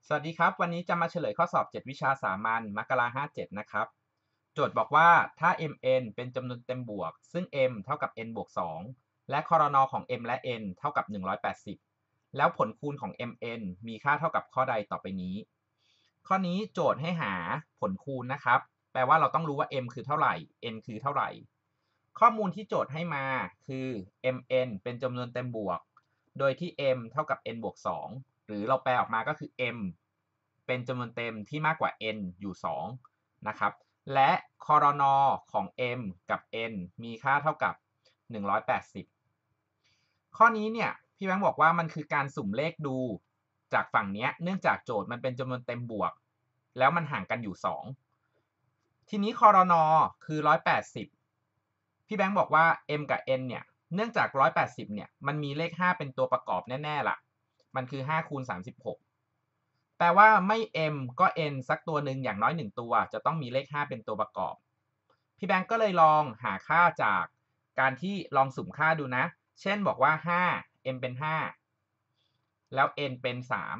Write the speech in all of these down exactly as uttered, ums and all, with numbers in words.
สวัสดีครับวันนี้จะมาเฉลยข้อสอบเจ็ดวิชาสามัญมกราห้าเจ็ดนะครับโจทย์บอกว่าถ้า mn เป็นจำนวนเต็มบวกซึ่ง m เท่ากับ n บวกสองและครนของ m และ n เท่ากับหนึ่งร้อยแปดสิบแล้วผลคูณของ mn มีค่าเท่ากับข้อใดต่อไปนี้ข้อนี้โจทย์ให้หาผลคูณนะครับแปลว่าเราต้องรู้ว่า m คือเท่าไหร่ n คือเท่าไหร่ข้อมูลที่โจทย์ให้มาคือ mn เป็นจำนวนเต็มบวกโดยที่ m เท่ากับ n บวกสองหรือเราแปลออกมาก็คือ m เป็นจำนวนเต็มที่มากกว่า n อยู่สองนะครับและครนของ m กับ n มีค่าเท่ากับหนึ่งร้อยแปดสิบข้อนี้เนี่ยพี่แบงค์บอกว่ามันคือการสุ่มเลขดูจากฝั่งนี้เนื่องจากโจทย์มันเป็นจำนวนเต็มบวกแล้วมันห่างกันอยู่สองทีนี้ครนคือหนึ่งร้อยแปดสิบพี่แบงค์บอกว่า m กับ n เนี่ยเนื่องจากหนึ่งร้อยแปดสิบเนี่ยมันมีเลขห้าเป็นตัวประกอบแน่ๆล่ะมันคือห้าคูณสามสิบหกแปลว่าไม่ m ก็ n สักตัวหนึ่งอย่างน้อยหนึ่งตัวจะต้องมีเลขห้าเป็นตัวประกอบพี่แบงก์ก็เลยลองหาค่าจากการที่ลองสุ่มค่าดูนะเช่นบอกว่าห้า m เป็นห้าแล้ว n เป็นสาม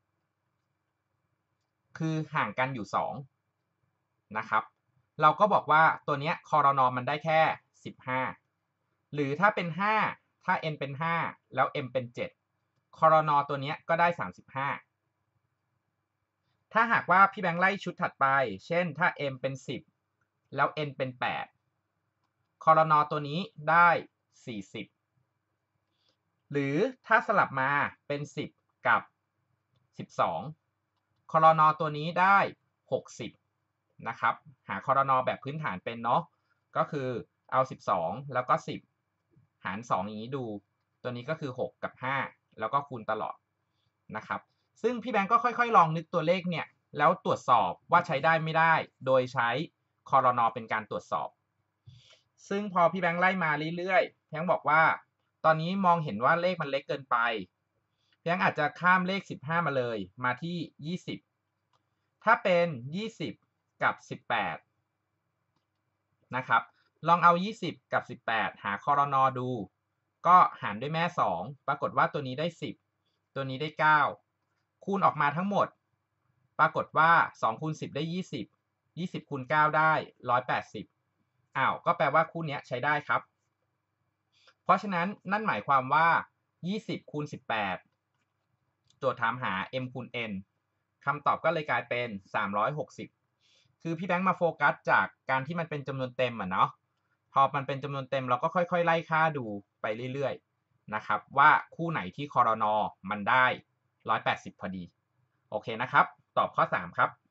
คือห่างกันอยู่สองนะครับเราก็บอกว่าตัวเนี้ยครนมันได้แค่สิบห้าหรือถ้าเป็นห้าถ้า n เป็นห้าแล้ว m เป็นเจ็ดครนตัวเนี้ยก็ได้สามสิบห้าถ้าหากว่าพี่แบงค์ไล่ชุดถัดไปเช่นถ้า m เป็นสิบแล้ว n เป็นแปดครนตัวนี้ได้สี่สิบหรือถ้าสลับมาเป็นสิบกับสิบสองครนตัวนี้ได้หกสิบนะครับหาครนแบบพื้นฐานเป็นเนาะก็คือเอาสิบสองแล้วก็สิบหารสองอย่างนี้ดูตัวนี้ก็คือหกกับห้าแล้วก็คูณตลอดนะครับซึ่งพี่แบงก์ก็ค่อยๆลองนึกตัวเลขเนี่ยแล้วตรวจสอบว่าใช้ได้ไม่ได้โดยใช้ครนเป็นการตรวจสอบซึ่งพอพี่แบงค์ไล่มาเรื่อยๆพี่แบงค์บอกว่าตอนนี้มองเห็นว่าเลขมันเล็กเกินไปพี่แบงค์อาจจะข้ามเลขสิบห้ามาเลยมาที่ยี่สิบถ้าเป็นยี่สิบกับสิบแปดนะครับลองเอายี่สิบกับสิบแปดหาครนดูก็หารด้วยแม่สองปรากฏว่าตัวนี้ได้สิบตัวนี้ได้เก้าคูณออกมาทั้งหมดปรากฏว่าสองคูณสิบได้ยี่สิบ ยี่สิบคูณเก้าได้หนึ่งร้อยแปดสิบอ้าวก็แปลว่าคู่นี้ใช้ได้ครับเพราะฉะนั้นนั่นหมายความว่ายี่สิบคูณสิบแปดโจทย์ถามหา m คูณ n คำตอบก็เลยกลายเป็นสามร้อยหกสิบคือพี่แบงค์มาโฟกัสจากการที่มันเป็นจำนวนเต็มอ่ะเนาะพอมันเป็นจำนวนเต็มเราก็ค่อยๆไล่ค่าดูไปเรื่อยๆนะครับว่าคู่ไหนที่ครนมันได้หนึ่งร้อยแปดสิบพอดีโอเคนะครับตอบข้อสามครับ